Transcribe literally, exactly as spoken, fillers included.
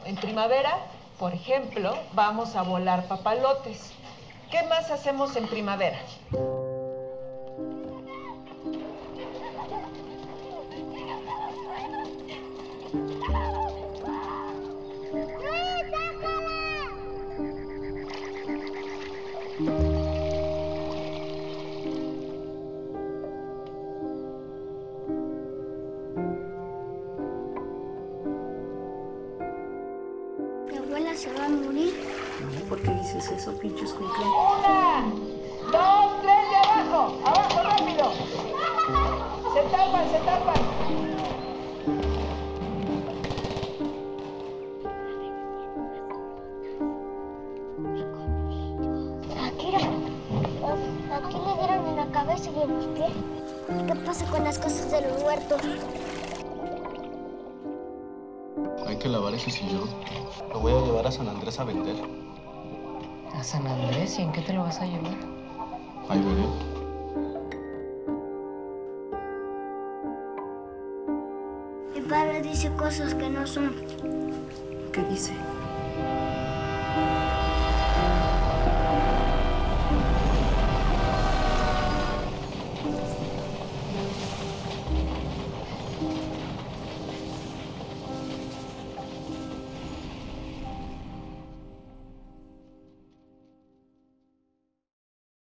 En primavera, por ejemplo, vamos a volar papalotes. ¿Qué más hacemos en primavera? ¿Mi abuela se va a morir? No, ¿por qué dices eso, pinche escuincla? Una, dos, tres y abajo. Abajo, rápido. Se tapan, se tapan. Shakira, aquí le dieron en la cabeza y en los pies. ¿Qué pasa con las cosas de los muertos? Hay que lavar ese sillón. Lo voy a llevar a San Andrés a vender. ¿A San Andrés? ¿Y en qué te lo vas a llevar? Ahí veré. Mi padre dice cosas que no son. ¿Qué dice?